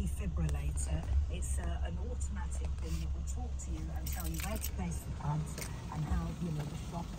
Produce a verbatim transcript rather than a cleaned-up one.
defibrillator. It's uh, an automatic thing that will talk to you and tell you where to place the pumps and how, you know, the shock